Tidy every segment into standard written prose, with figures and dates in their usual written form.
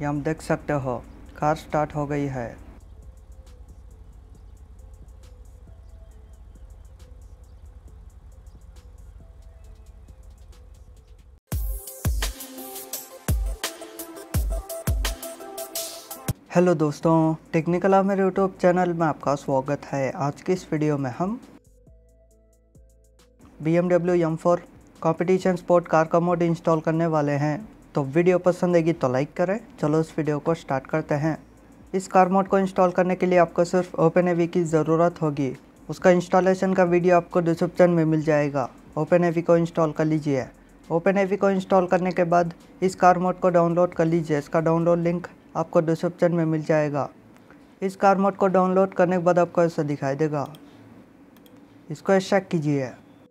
ये हम देख सकते हो कार स्टार्ट हो गई है। हेलो दोस्तों, टेक्निकल आप मेरे यूट्यूब चैनल में आपका स्वागत है। आज की इस वीडियो में हम BMW M4 competition sport car का मोड इंस्टॉल करने वाले हैं। तो वीडियो पसंद आएगी तो लाइक करें। चलो इस वीडियो को स्टार्ट करते हैं। इस कार मोड को इंस्टॉल करने के लिए आपको सिर्फ OpenAV की ज़रूरत होगी। उसका इंस्टॉलेशन का वीडियो आपको डिस्क्रिप्शन में मिल जाएगा। OpenAV को इंस्टॉल कर लीजिए। OpenAV को इंस्टॉल करने के बाद इस कार मोड को डाउनलोड कर लीजिए। इसका डाउनलोड लिंक आपको डिस्क्रिप्शन में मिल जाएगा। इस कार मोड को डाउनलोड करने के बाद आपको ऐसा दिखाई देगा। इसको एक्सट्रैक्ट कीजिए।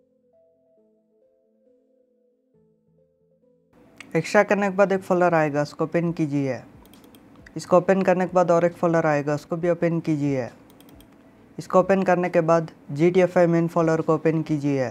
एक्स्ट्रा करने के बाद एक फोल्डर आएगा, उसको ओपन कीजिए। इसको ओपन करने के बाद और एक फोल्डर आएगा, उसको भी ओपन कीजिए। इसको ओपन करने के बाद GTFI मेन फोल्डर को ओपन कीजिए।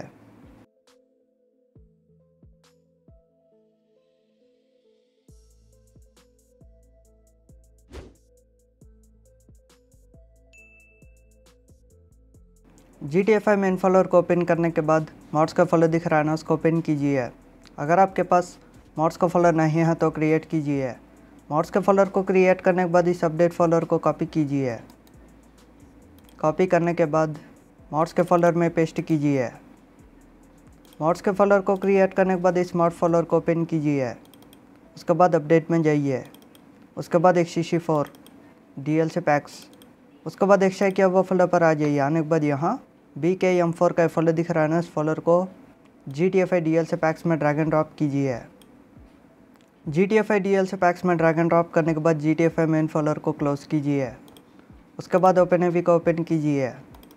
GTFI मेन फोल्डर को ओपन करने के बाद मॉड्स का फोल्डर दिख रहा है ना, उसको ओपन कीजिए। अगर आपके पास मॉड्स का फोल्डर नहीं है तो क्रिएट कीजिए। मॉड्स के फोल्डर को क्रिएट करने के बाद इस अपडेट फोल्डर को कॉपी कीजिए। कॉपी करने के बाद मॉड्स के फोल्डर में पेस्ट कीजिए। मॉड्स के फोल्डर को क्रिएट करने के बाद इस मॉड फोल्डर को ओपन कीजिए। उसके बाद अपडेट में जाइए। उसके बाद XCC4 DLC पैक्स, उसके बाद एक्स्ट्रा वो फोल्डर पर आ जाइए। आने के बाद यहाँ BKM4 का फोल्डर दिख रहा है ना, इस फोल्डर को GTFI DLC पैक्स में ड्रैग एंड ड्रॉप कीजिए। GTFI DLC पैक्स में ड्रैग एंड ड्रॉप करने के बाद GTFI मेन फोल्डर को क्लोज कीजिए। उसके बाद OpenAV को ओपन कीजिए।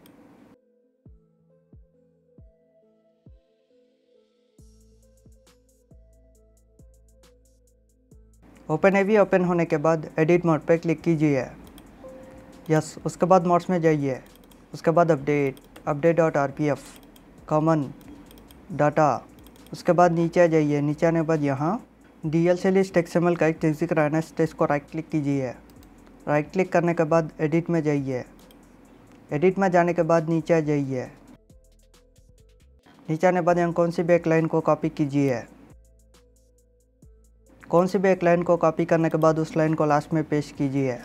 OpenAV ओपन होने के बाद एडिट मोड पर क्लिक कीजिए। यस, उसके बाद मोड्स में जाइए। उसके बाद update.rpf कॉमन डाटा, उसके बाद नीचे आ जाइए। नीचे आने के बाद यहाँ DLC लिस्ट XML का एक टेक्स्ट दिख रहा है ना, इस टेक्स्ट को राइट क्लिक कीजिए। राइट क्लिक करने के बाद एडिट में जाइए। एडिट में जाने के बाद नीचे आ जाइए। नीचे आने के बाद यहाँ कौन सी भी एक लाइन को कॉपी कीजिए। कौन सी भी एक लाइन को कॉपी करने के बाद उस लाइन को लास्ट में पेस्ट कीजिए।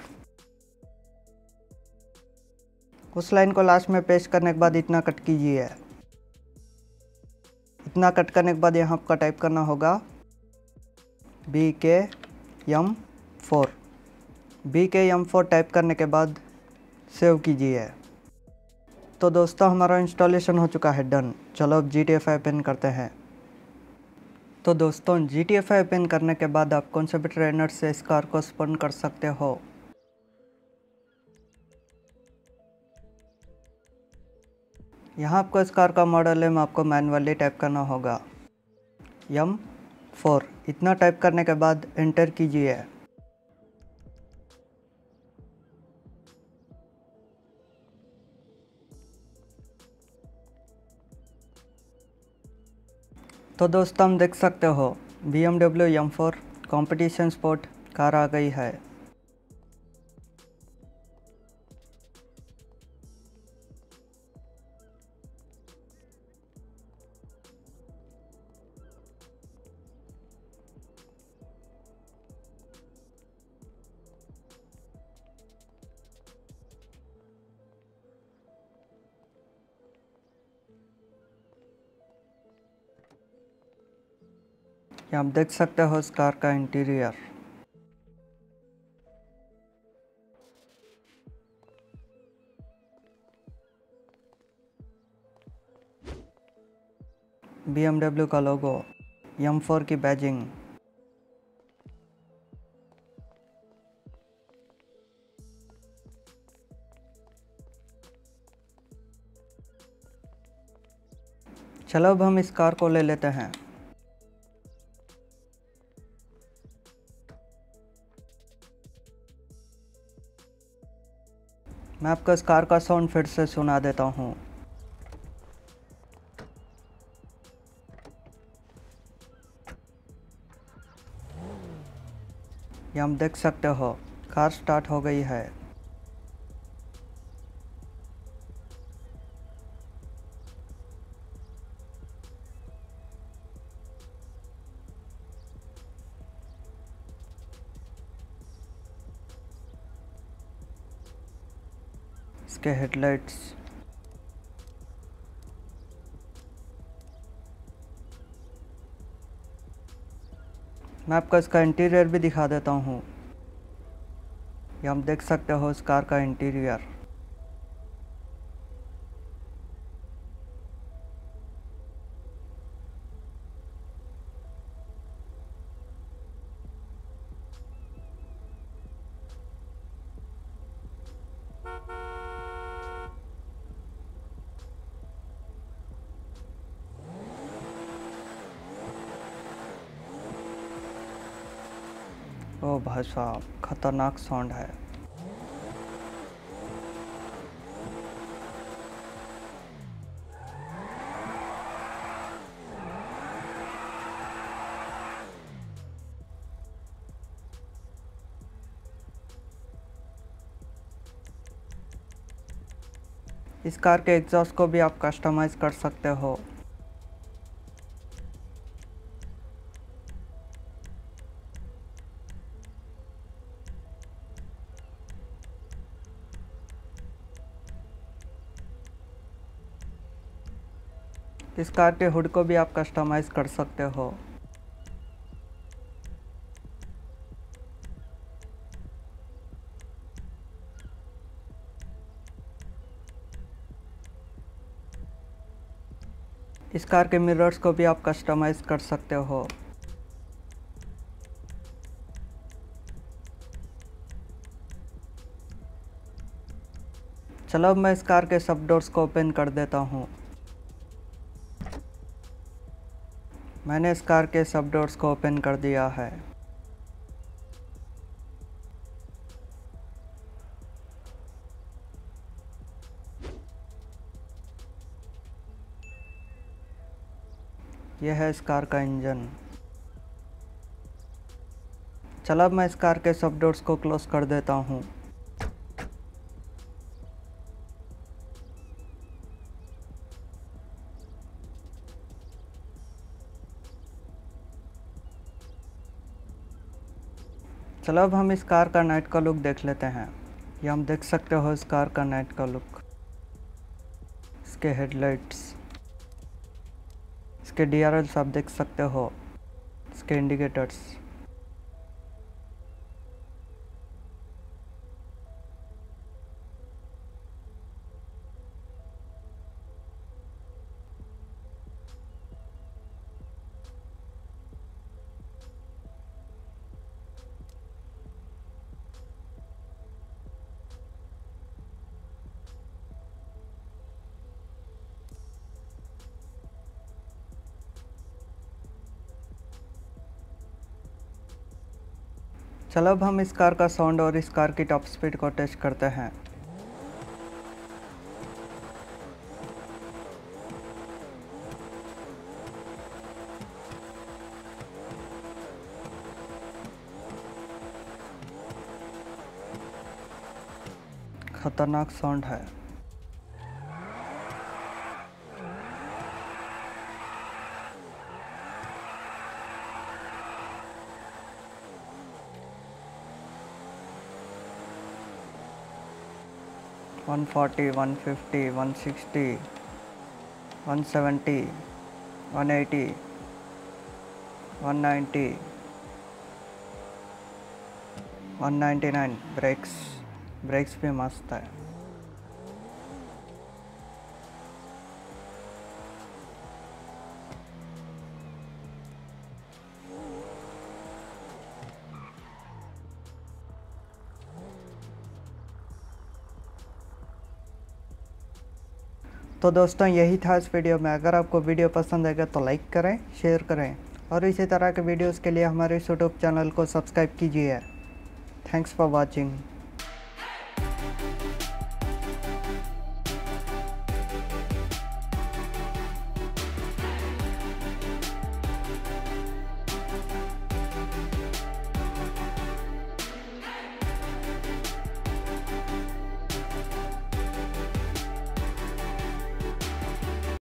उस लाइन को लास्ट में पेस्ट करने के बाद इतना कट कीजिए। इतना कट करने के बाद यहाँ आपका टाइप करना होगा BKM4। BKM4 टाइप करने के बाद सेव कीजिए। तो दोस्तों, हमारा इंस्टॉलेशन हो चुका है डन। चलो अब GTFI ओपन करते हैं। तो दोस्तों, GTFI ओपन करने के बाद आप कौन से भी ट्रेनर से इस कार को स्पॉन कर सकते हो। यहाँ आपको इस कार का मॉडल नेम आपको मैनुअली टाइप करना होगा M4। इतना टाइप करने के बाद एंटर कीजिए। तो दोस्तों, हम देख सकते हो BMW M4 competition sport car आ गई है। आप देख सकते हो इस कार का इंटीरियर। BMW का लोगो, M4 की बैजिंग। चलो अब हम इस कार को ले लेते हैं। मैं आपको इस कार का साउंड फिर से सुना देता हूँ। ये हम देख सकते हो कार स्टार्ट हो गई है। इसके हेडलाइट्स, मैं आपको इसका इंटीरियर भी दिखा देता हूँ। ये हम देख सकते हो इस कार का इंटीरियर। ओ भाई साहब, खतरनाक साउंड है। इस कार के एग्जॉस्ट को भी आप कस्टमाइज कर सकते हो। इस कार के हुड को भी आप कस्टमाइज कर सकते हो। इस कार के मिरर्स को भी आप कस्टमाइज कर सकते हो। चलो अब मैं इस कार के सब डोर्स को ओपन कर देता हूँ। मैंने इस कार के सब डोर्स को ओपन कर दिया है। यह है इस कार का इंजन। चलो अब मैं इस कार के सब डोर्स को क्लोज कर देता हूँ। चलो अब हम इस कार का नाइट का लुक देख लेते हैं। ये हम देख सकते हो इस कार का नाइट का लुक। इसके हेडलाइट्स, इसके DRLs आप देख सकते हो, इसके इंडिकेटर्स। चलो अब हम इस कार का साउंड और इस कार की टॉप स्पीड को टेस्ट करते हैं। खतरनाक साउंड है। वन 140, 150, 160, 170, 180, 190, 199। ब्रेक्स भी मस्त है। तो दोस्तों यही था इस वीडियो में। अगर आपको वीडियो पसंद आएगा तो लाइक करें, शेयर करें और इसी तरह के वीडियोस के लिए हमारे यूट्यूब चैनल को सब्सक्राइब कीजिए। Thanks for watching.